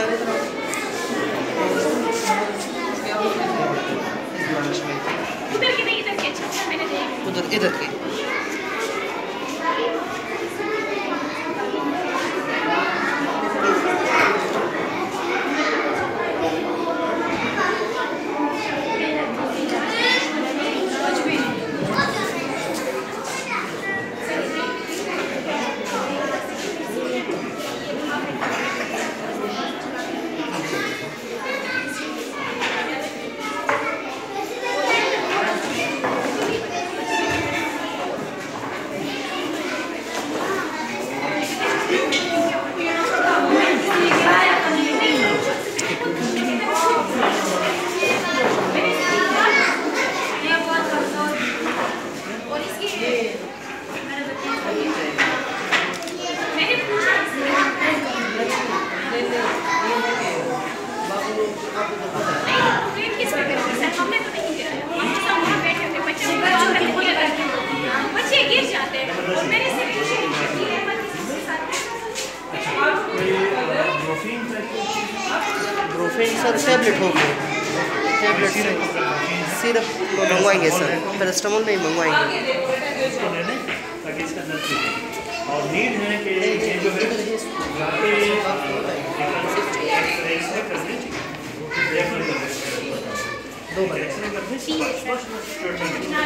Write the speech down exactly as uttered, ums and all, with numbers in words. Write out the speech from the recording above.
उधर के नहीं, इधर के। अच्छा मैंने देखा उधर इधर के सर टैबलेट हो गए, टैबलेट से सिरप मंगवाएंगे सर, पैरास्टामोल नहीं मंगवाएंगे। ताकि इसका दर्द छूटे। और नीड है कि ये जो है जाके एक्सरे कर दें, दो बार एक्सरे कर दें।